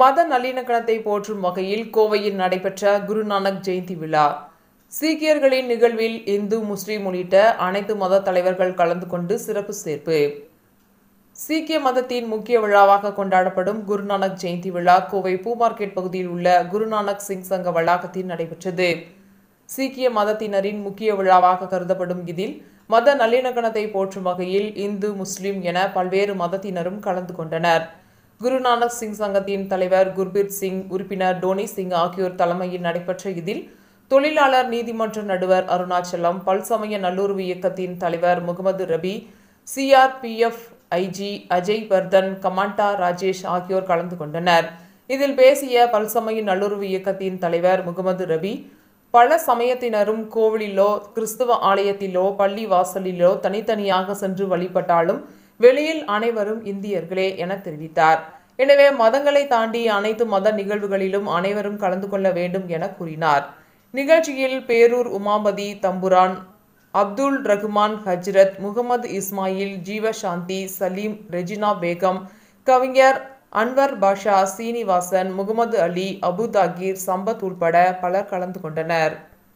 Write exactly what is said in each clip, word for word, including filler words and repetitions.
மத நல்லிணக்கத்தை போற்றும் வகையில் கோவையில் நடைபெற்ற குருநானக் ஜெயந்தி விழா. சீக்கியர்களின் நிகழ்வில் இந்து, முஸ்லிம் உள்ளிட்ட அனைத்து மத தலைவர்கள் கலந்து கொண்டு சிறப்பு சேர்ப்பு. சீக்கிய மதத்தின் முக்கிய விழாவாக கொண்டாடப்படும் குருநானக் ஜெயந்தி விழா கோவை பூ மார்க்கெட் பகுதியில் உள்ள குருநானக் சிங் சங்க வளாகத்தில் நடைபெற்றது. சீக்கிய மதத்தினரின் முக்கிய விழாவாக கருதப்படும் இதில் மத நல்லிணக்கத்தை போற்றும் வகையில் இந்து, முஸ்லிம் என பல்வேறு மதத்தினரும் கலந்து கொண்டனர். குருநானக் சிங் சங்கத்தின் தலைவர் குர்பீர் சிங், உறுப்பினர் டோனி சிங் ஆகியோர் தலைமையில் நடைபெற்ற இதில் தொழிலாளர் நீதிமன்ற நடுவர் அருணாச்சலம், பல்சமய நல்லுறவு இயக்கத்தின் தலைவர் முகமது ரபி, சிஆர்பிஎஃப் ஐஜி அஜய் வர்தன், கமாண்டா ராஜேஷ் ஆகியோர் கலந்து கொண்டனர். இதில் பேசிய பல்சமய நல்லுறவு இயக்கத்தின் தலைவர் முகமது ரபி, பல சமயத்தினரும் கோவிலிலோ, கிறிஸ்துவ ஆலயத்திலோ, பள்ளி வாசலிலோ தனித்தனியாக சென்று வழிபட்டாலும் வெளியில் அனைவரும் இந்தியர்களே என தெரிவித்தார். எனவே மதங்களை தாண்டி அனைத்து மத நிகழ்வுகளிலும் அனைவரும் கலந்து கொள்ள வேண்டும் என கூறினார். நிகழ்ச்சியில் பேரூர் உமாபதி தம்புரான், அப்துல் ரகுமான் ஹஜ்ரத், முகமது இஸ்மாயில், ஜீவசாந்தி, சலீம், ரெஜினா பேகம், கவிஞர் அன்வர் பாஷா, சீனிவாசன், முகமது அலி, அபுதாகிர், சம்பத் உள்பட பலர் கலந்து கொண்டனர்.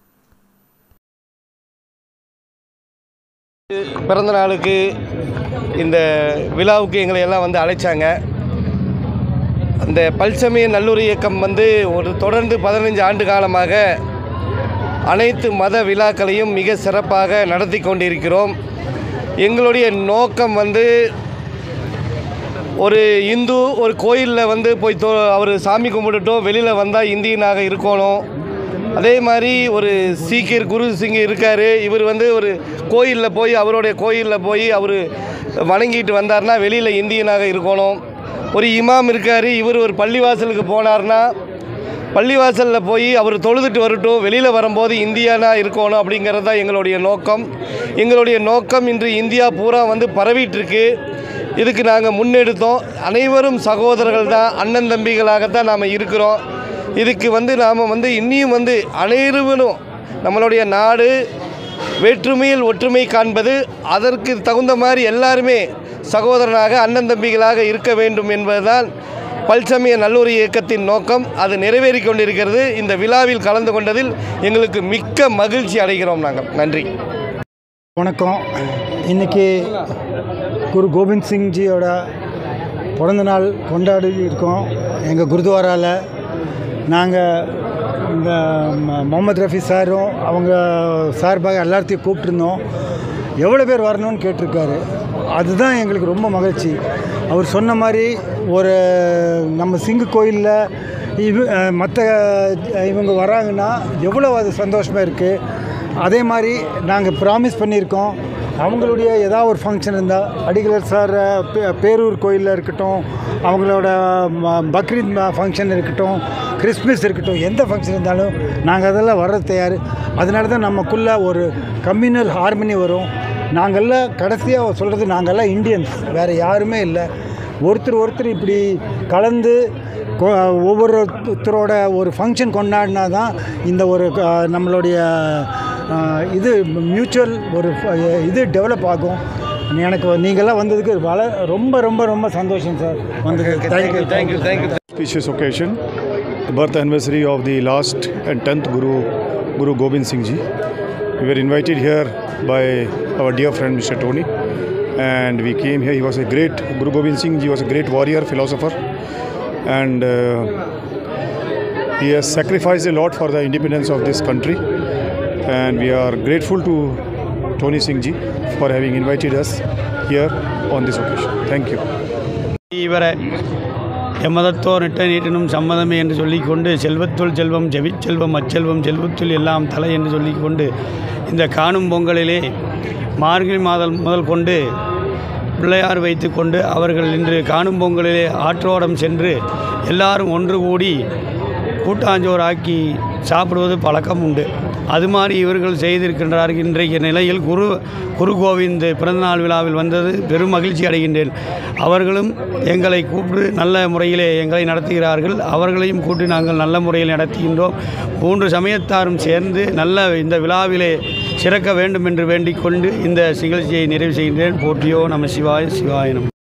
பிறந்த நாளுக்கு இந்த விழாவுக்கு எங்களை எல்லாம் வந்து அழைச்சாங்க. அந்த பல்சமய நல்லுறவு இயக்கம் வந்து ஒரு தொடர்ந்து பதினைஞ்சு ஆண்டு காலமாக அனைத்து மத விழாக்களையும் மிக சிறப்பாக நடத்தி கொண்டிருக்கிறோம். எங்களுடைய நோக்கம் வந்து ஒரு இந்து ஒரு கோயிலில் வந்து போய் தோ அவர் சாமி கும்பிட்டுட்டோம் வெளியில் வந்தால் இந்தியனாக இருக்கணும். அதே மாதிரி ஒரு சீக்கியர் குரு சிங் இருக்கார். இவர் வந்து ஒரு கோயிலில் போய் அவருடைய கோயிலில் போய் அவர் வணங்கிட்டு வந்தார்னா வெளியில் இந்தியனாக இருக்கணும். ஒரு இமாம் இருக்கார். இவர் ஒரு பள்ளிவாசலுக்கு போனார்னா பள்ளிவாசலில் போய் அவர் தொழுதுட்டு வரட்டும், வெளியில் வரும்போது இந்தியனாக இருக்கணும். அப்படிங்கிறது தான் எங்களுடைய நோக்கம். எங்களுடைய நோக்கம் இன்று இந்தியா பூரா வந்து பரவிட்டுருக்கு. இதுக்கு நாங்கள் முன்னெடுத்தோம். அனைவரும் சகோதரர்கள் தான், அண்ணன் தம்பிகளாகத்தான் நாம் இருக்கிறோம். இதுக்கு வந்து நாம் வந்து இன்னியும் வந்து அனைவரும் நம்மளுடைய நாடு வேற்றுமையில் ஒற்றுமை காண்பது, அதற்கு தகுந்த மாதிரி எல்லாருமே சகோதரனாக அண்ணன் தம்பிகளாக இருக்க வேண்டும் என்பதுதான் பல்சமய நல்லுறவு இயக்கத்தின் நோக்கம். அது நிறைவேறி கொண்டிருக்கிறது. இந்த விழாவில் கலந்து கொண்டதில் எங்களுக்கு மிக்க மகிழ்ச்சி அடைகிறோம். நாங்கள் நன்றி. வணக்கம். இன்றைக்கி குரு கோபிந்த் சிங்ஜியோட பிறந்த நாள் கொண்டாடி இருக்கோம். எங்கள் குருத்வாராவில் நாங்கள் இந்த முகமது ரஃபி சாரும் அவங்க சார்பாக எல்லாத்தையும் கூப்பிட்டுருந்தோம். எவ்வளோ பேர் வரணும்னு கேட்டிருக்காரு. அதுதான் எங்களுக்கு ரொம்ப மகிழ்ச்சி. அவர் சொன்ன மாதிரி ஒரு நம்ம சிங்கு கோயிலில் இவ மற்ற இவங்க வராங்கன்னா எவ்வளோ அது சந்தோஷமாக இருக்குது. அதே மாதிரி நாங்கள் ப்ராமிஸ் பண்ணியிருக்கோம், அவங்களுடைய ஏதாவது ஒரு ஃபங்க்ஷன் இருந்தால் அடிகலர் சார் பேரூர் கோயிலில் இருக்கட்டும், அவங்களோட பக்ரீத் ஃபங்க்ஷன் இருக்கட்டும், கிறிஸ்மஸ் இருக்கட்டும், எந்த ஃபங்க்ஷன் இருந்தாலும் நாங்கள் அதெல்லாம் வர்றது தயார். அதனால தான் நமக்குள்ளே ஒரு கம்யூனல் ஹார்மனி வரும். நாங்கள்லாம் கடைசியாக சொல்கிறது, நாங்கள்லாம் இந்தியன்ஸ், வேறு யாருமே இல்லை. ஒருத்தர் ஒருத்தர் இப்படி கலந்து ஒவ்வொருத்தரோட ஒரு ஃபங்க்ஷன் கொண்டாடினா தான் இந்த ஒரு நம்மளுடைய இது மியூச்சுவல் ஒரு இது டெவலப் ஆகும். எனக்கு நீங்கள்லாம் வந்ததுக்கு வள ரொம்ப ரொம்ப ரொம்ப சந்தோஷம் சார். வந்ததுக்கு thank you thank you thank you. Auspicious occasion, the birth anniversary of the last and tenth Guru, Guru Gobind Singh Ji. We were invited here by our dear friend Mister Tony, and we came here. He was a great, Guru Gobind Singh Ji was a great warrior, philosopher, and uh, he has sacrificed a lot for the independence of this country. And we are grateful to Tony Singh Ji for having invited us here on this occasion. Thank you. இவரை எம்மதத்தோர் நிட்ட நீட்டினும் சம்மதமே என்று சொல்லிக்கொண்டு செல்வத்துள் செல்வம் ஜெவிச்செல்வம் அச்செல்வம் செல்வத்துள் எல்லாம் தலை என்று சொல்லிக்கொண்டு இந்த காணும் பொங்கலிலே மார்கழி மாதம் முதல் கொண்டு பிள்ளையார் வைத்து கொண்டு அவர்கள் இன்று காணும் பொங்கலிலே ஆற்றோடம் சென்று எல்லாரும் ஒன்று கூடி கூட்டாஞ்சோறு ஆக்கி சாப்பிடுவது பழக்கம் உண்டு. அது மாதிரி இவர்கள் செய்திருக்கின்றார்கள். இன்றைய நிலையில் குரு குரு கோவிந்த் பிறந்தநாள் விழாவில் வந்தது பெரும் மகிழ்ச்சி அடைகின்றேன். அவர்களும் எங்களை கூப்பிட்டு நல்ல முறையிலே எங்களை நடத்துகிறார்கள். அவர்களையும் கூட்டி நாங்கள் நல்ல முறையில் நடத்துகின்றோம். மூன்று சமயத்தாரும் சேர்ந்து நல்ல இந்த விழாவிலே சிறக்க வேண்டும் என்று வேண்டிக் கொண்டு இந்த நிகழ்ச்சியை நிறைவு செய்கின்றேன். போற்றியோ நம சிவாய சிவாய நம.